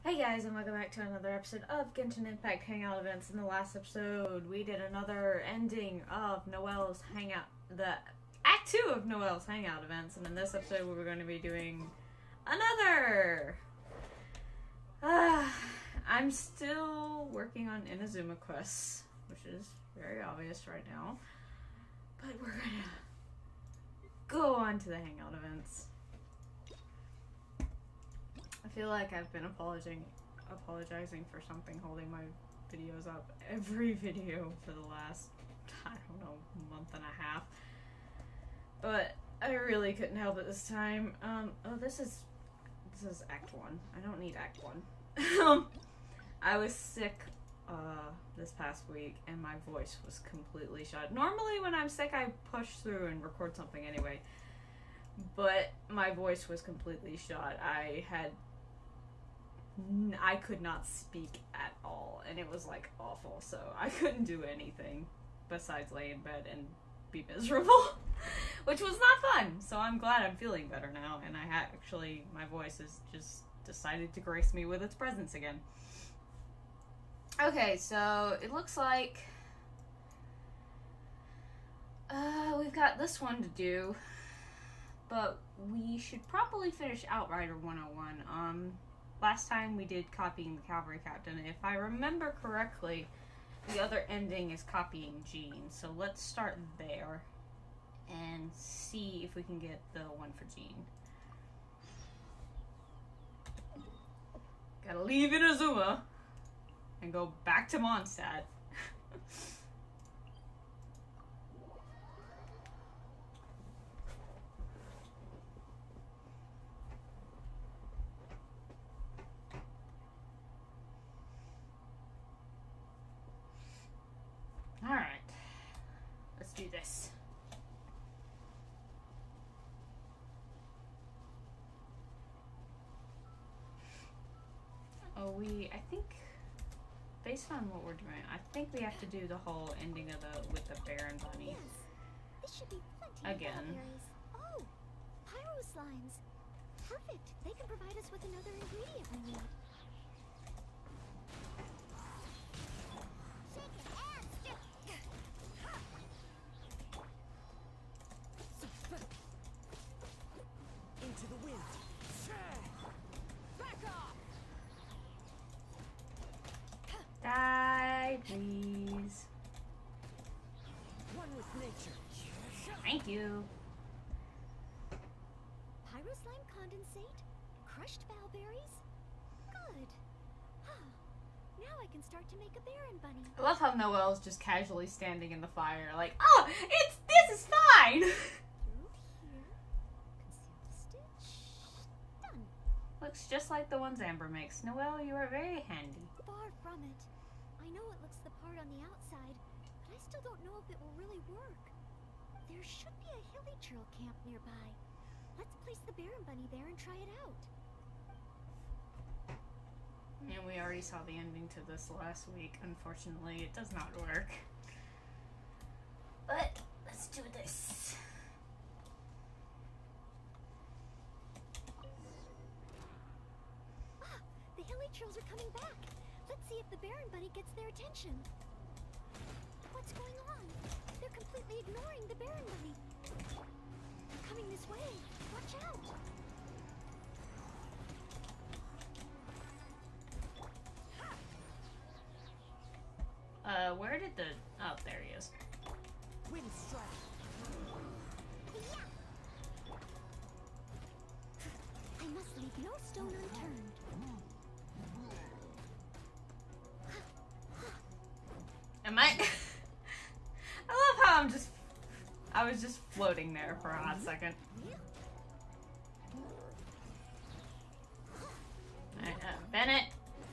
Hey guys, and welcome back to another episode of Genshin Impact Hangout Events. In the last episode, we did another ending of Noelle's Hangout, the Act 2 of Noelle's Hangout Events, and in this episode we're going to be doing another! I'm still working on Inazuma quests, which is very obvious right now, but we're gonna go on to the Hangout Events. I feel like I've been apologizing for something, holding my videos up every video for the last, I don't know, month and a half. But I really couldn't help it this time. Oh, this is Act 1. I don't need Act 1. I was sick this past week and my voice was completely shot. Normally when I'm sick I push through and record something anyway. But my voice was completely shot. I could not speak at all, and it was like awful, so I couldn't do anything besides lay in bed and be miserable, which was not fun. So I'm glad I'm feeling better now, and my voice has just decided to grace me with its presence again. Okay, so it looks like we've got this one to do, but we should probably finish Outrider 101. Last time we did copying the Cavalry Captain. If I remember correctly, the other ending is copying Jean. So let's start there and see if we can get the one for Jean. Gotta leave Inazuma and go back to Mondstadt. Alright, let's do this. Oh, I think, based on what we're doing, I think we have to do the whole ending of with the bear and bunny. Yes. This should be plenty again. Of berries. Oh, pyro slimes. Perfect. They can provide us with another ingredient we need. Into the wind. Back off. Die, please. One with nature. Thank you. Pyro slime condensate? Crushed bowberries? Good. Now I can start to make a Baron bunny. I love how Noelle's just casually standing in the fire, like, oh, this is fine! Through here. Conceal the stitch. Done. Looks just like the ones Amber makes. Noelle, you are very handy. Far from it. I know it looks the part on the outside, but I still don't know if it will really work. There should be a Hilichurl camp nearby. Let's place the Baron bunny there and try it out. And we already saw the ending to this last week. Unfortunately, it does not work. But let's do this. Ah, the Hilichurls are coming back. Let's see if the Baron bunny gets their attention. What's going on? They're completely ignoring the Baron bunny. They're coming this way. Watch out. Where did oh, there he is. Wind strike. I must leave no stone unturned. Am I? I love how I was just floating there for a hot second. Bennett.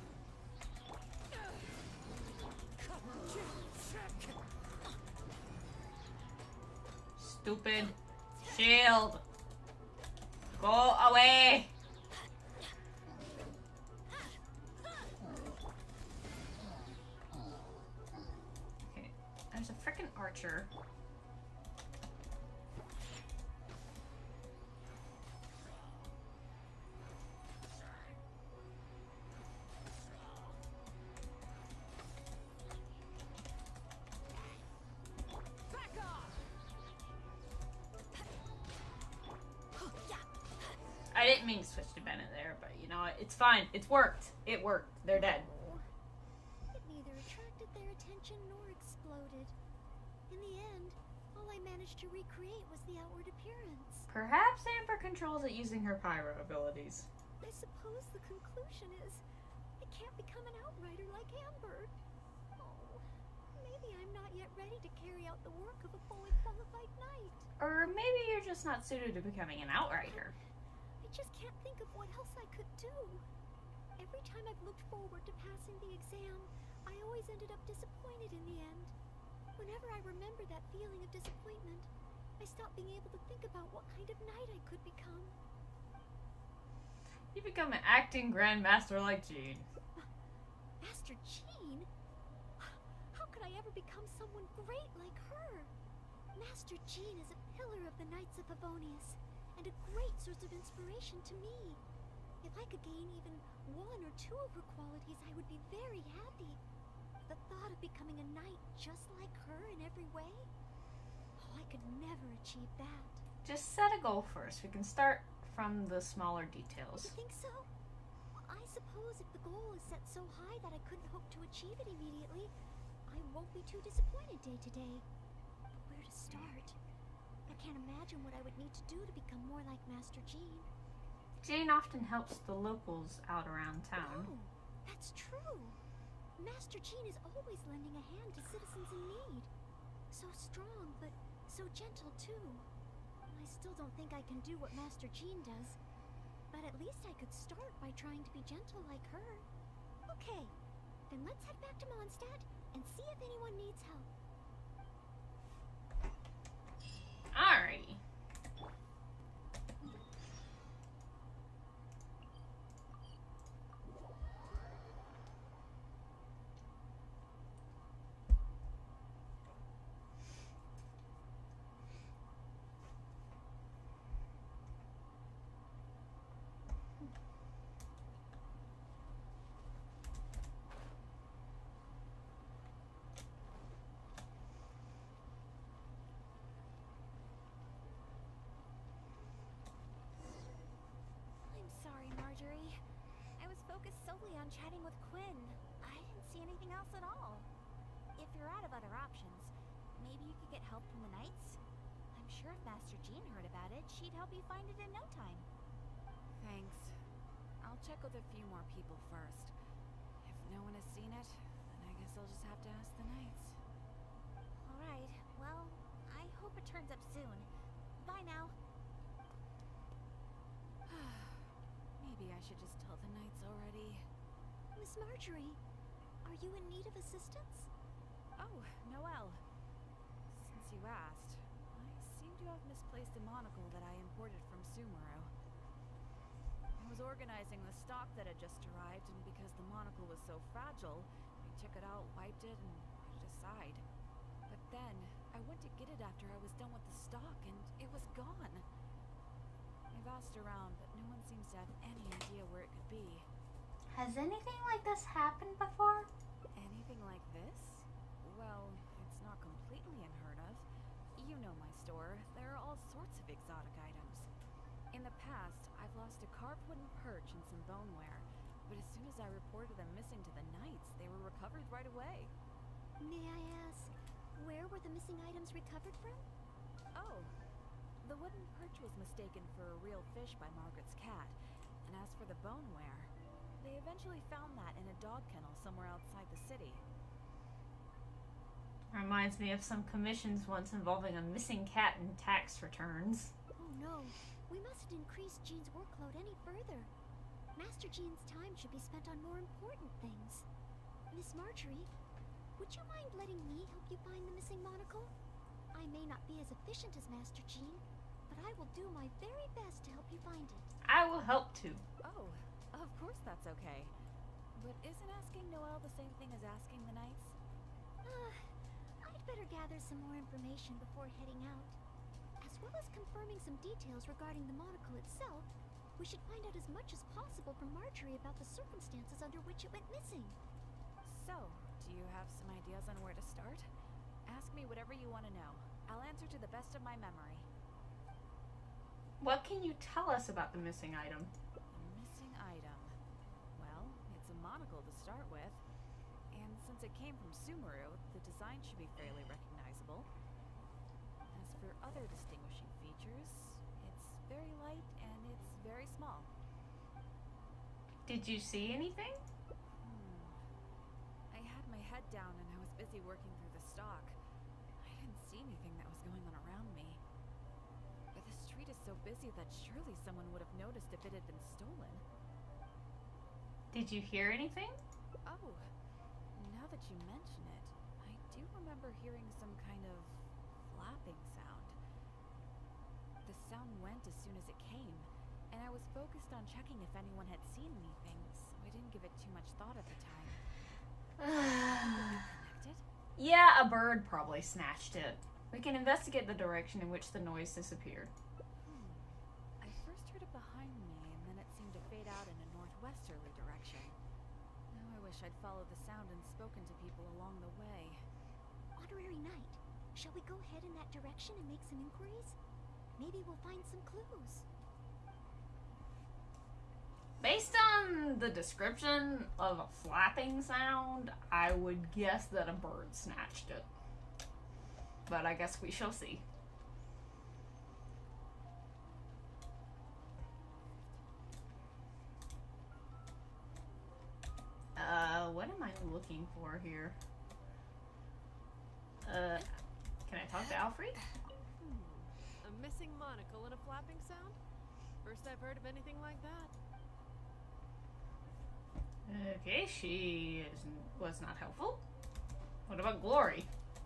Stupid shield. Go away. Okay, there's a frickin' archer. mean to switch to Bennett there, but you know what? It's fine. It's worked. It worked. They're dead. It neither attracted their attention nor exploded. In the end, all I managed to recreate was the outward appearance. Perhaps Amber controls it using her pyro abilities. I suppose the conclusion is I can't become an outrider like Amber. Oh, maybe I'm not yet ready to carry out the work of a fully qualified knight. Or maybe you're just not suited to becoming an outrider. I just can't think of what else I could do. Every time I've looked forward to passing the exam, I always ended up disappointed in the end. Whenever I remember that feeling of disappointment, I stop being able to think about what kind of knight I could become. You become an acting grandmaster like Jean. Master Jean? How could I ever become someone great like her? Master Jean is a pillar of the Knights of Favonius, and a great source of inspiration to me. If I could gain even one or two of her qualities, I would be very happy. The thought of becoming a knight just like her in every way? Oh, I could never achieve that. Just set a goal first. We can start from the smaller details. You think so? I suppose if the goal is set so high that I couldn't hope to achieve it immediately, I won't be too disappointed day to day. But where to start? I can't imagine what I would need to do to become more like Master Jean. Jane often helps the locals out around town. Oh, that's true. Master Jean is always lending a hand to citizens in need. So strong, but so gentle too. I still don't think I can do what Master Jean does, but at least I could start by trying to be gentle like her. Okay, then let's head back to Mondstadt and see if anyone needs help. Alrighty. I'm sorry, Marjorie. I was focused solely on chatting with Quinn. I didn't see anything else at all. If you're out of other options, maybe you could get help from the Knights? I'm sure if Master Jean heard about it, she'd help you find it in no time. Thanks. I'll check with a few more people first. If no one has seen it, then I guess I'll just have to ask the Knights. Alright, well, I hope it turns up soon. Bye now. Maybe I should just tell the Knights already. Miss Marjorie, are you in need of assistance? Oh, Noelle. Since you asked, I seem to have misplaced a monocle that I imported from Sumeru. I was organizing the stock that had just arrived, and because the monocle was so fragile, I took it out, wiped it, and put it aside. But then, I went to get it after I was done with the stock, and it was gone. I've asked around, but no one seems to have any idea where it could be. Has anything like this happened before? Anything like this? Well, it's not completely unheard of. You know my store. There are all sorts of exotic items. In the past, I've lost a carved wooden perch and some boneware, but as soon as I reported them missing to the Knights, they were recovered right away. May I ask, where were the missing items recovered from? Oh, the wooden perch was mistaken for a real fish by Margaret's cat, and as for the boneware, they eventually found that in a dog kennel somewhere outside the city. Reminds me of some commissions once involving a missing cat in tax returns. Oh no, we mustn't increase Jean's workload any further. Master Jean's time should be spent on more important things. Miss Marjorie, would you mind letting me help you find the missing monocle? I may not be as efficient as Master Jean, but I will do my very best to help you find it. I will help too. Oh, of course that's okay. But isn't asking Noelle the same thing as asking the Knights? I'd better gather some more information before heading out. As well as confirming some details regarding the monocle itself, we should find out as much as possible from Marjorie about the circumstances under which it went missing. So, do you have some ideas on where to start? Ask me whatever you want to know. I'll answer to the best of my memory. What can you tell us about the missing item? A missing item. Well, it's a monocle to start with. And since it came from Sumeru, the design should be fairly recognizable. As for other distinguishing features, it's very light and it's very small. Did you see anything? I had my head down and I was busy working through the stock. I didn't see anything that was going on around me. But the street is so busy that surely someone would have noticed if it had been stolen. Did you hear anything? Oh, now that you mention it, I do remember hearing some kind of flapping sound. The sound went as soon as it came, and I was focused on checking if anyone had seen anything, so I didn't give it too much thought at the time. Connected? Yeah, a bird probably snatched it. We can investigate the direction in which the noise disappeared. I first heard it behind me, and then it seemed to fade out in a northwesterly direction. Now I wish I'd followed the sound and spoken to people along the way. Honorary Knight, shall we go ahead in that direction and make some inquiries? Maybe we'll find some clues. Based on the description of a flapping sound, I would guess that a bird snatched it. But I guess we shall see. What am I looking for here? Can I talk to Alfred? A missing monocle and a flapping sound? First I've heard of anything like that. Okay, was not helpful. What about Glory?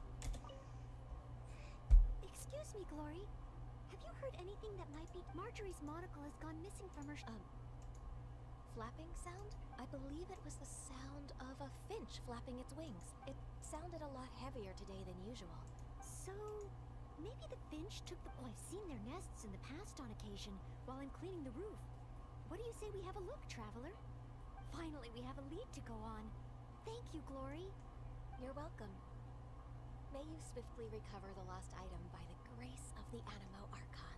Excuse me, Glory. Have you heard anything that might be... Marjorie's monocle has gone missing from her... Flapping sound? I believe it was the sound of a finch flapping its wings. It sounded a lot heavier today than usual. So, maybe the finch took the... Oh, I've seen their nests in the past on occasion while I'm cleaning the roof. What do you say we have a look, Traveler? Finally, we have a lead to go on. Thank you, Glory. You're welcome. May you swiftly recover the lost item by the grace of the Animo Archon.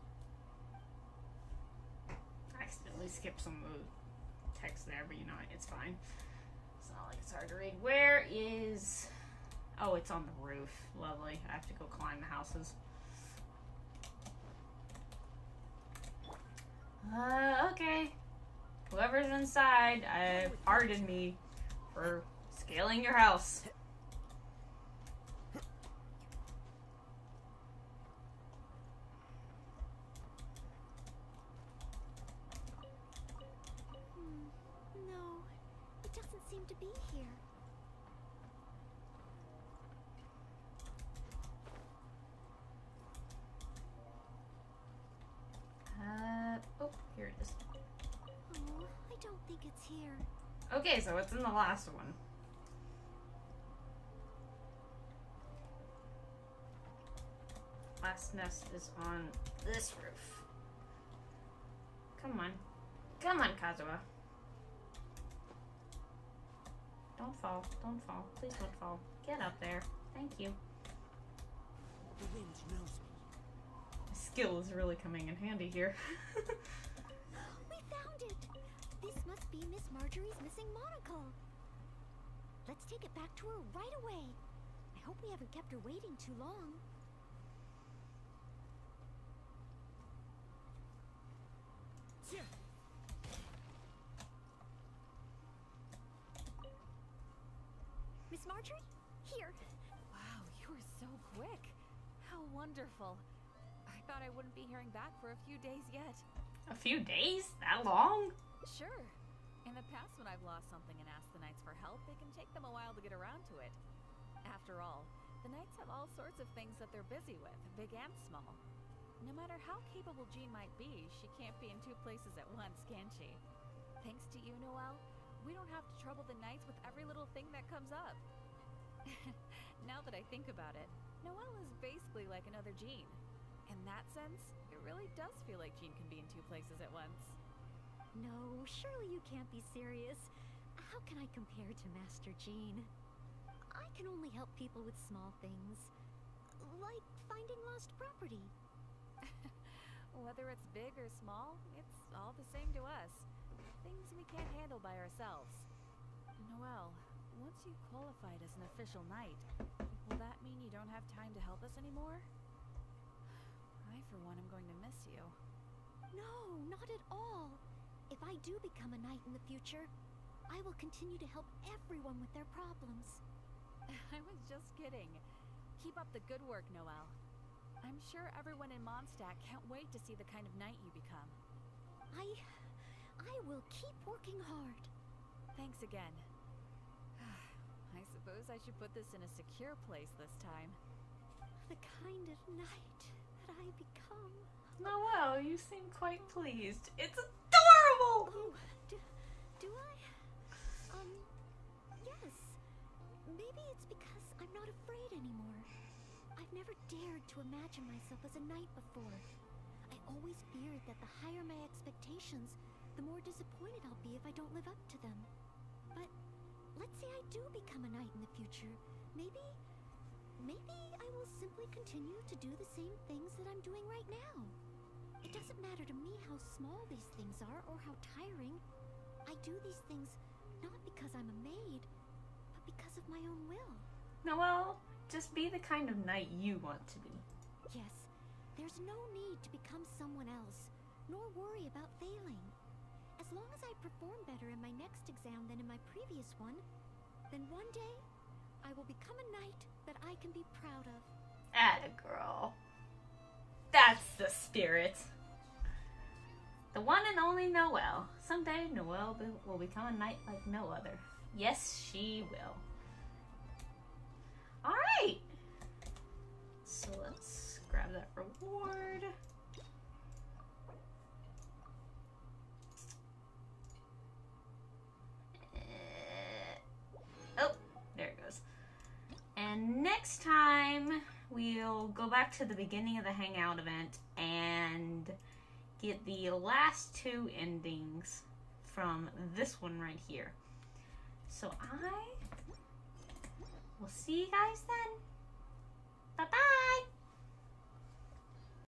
I accidentally skipped some text there, but you know, it's fine. It's not like it's hard to read. Where is... Oh, it's on the roof. Lovely. I have to go climb the houses. Okay. Whoever's inside, pardon me for scaling your house. No, it doesn't seem to be here. Oh, here it is. Oh, I don't think it's here. Okay, so it's in the last one. Last nest is on this roof. Come on. Come on, Kazuha. Don't fall. Don't fall. Please don't fall. Get up there. Thank you. The wind knows me. My skill is really coming in handy here. We found it! This must be Miss Marjorie's missing monocle. Let's take it back to her right away. I hope we haven't kept her waiting too long. Here. Miss Marjorie? Here. Wow, you were so quick. How wonderful. I thought I wouldn't be hearing back for a few days yet. A few days? That long? Sure. In the past, when I've lost something and asked the Knights for help, it can take them a while to get around to it. After all, the Knights have all sorts of things that they're busy with, big and small. No matter how capable Jean might be, she can't be in two places at once, can she? Thanks to you, Noelle, we don't have to trouble the Knights with every little thing that comes up. Now that I think about it, Noelle is basically like another Jean. In that sense, it really does feel like Jean can be in two places at once. No, surely you can't be serious. How can I compare to Master Jean? I can only help people with small things. Like finding lost property. Whether it's big or small, it's all the same to us. Things we can't handle by ourselves. Noelle, once you qualified as an official knight, will that mean you don't have time to help us anymore? I, for one, am going to miss you. No, not at all. If I do become a knight in the future, I will continue to help everyone with their problems. I was just kidding. Keep up the good work, Noelle. I'm sure everyone in Mondstadt can't wait to see the kind of knight you become. I will keep working hard. Thanks again. I suppose I should put this in a secure place this time. The kind of knight that I become. Noelle, you seem quite pleased. It's adorable! Oh, do I? Yes. Maybe it's because I'm not afraid anymore. I've never dared to imagine myself as a knight before. I always feared that the higher my expectations, the more disappointed I'll be if I don't live up to them. But let's say I do become a knight in the future. Maybe I will simply continue to do the same things that I'm doing right now. It doesn't matter to me how small these things are or how tiring. I do these things not because I'm a maid, but because of my own will. Noelle, just be the kind of knight you want to be. Yes, there's no need to become someone else, nor worry about failing. As long as I perform better in my next exam than in my previous one, then one day, I will become a knight that I can be proud of. Atta girl. That's the spirit. The one and only Noelle. Someday, Noelle will become a knight like no other. Yes, she will. Alright. So let's grab that reward. Oh, there it goes. And next time, we'll go back to the beginning of the Hangout event and get the last two endings from this one right here. So I will see you guys then. Bye-bye!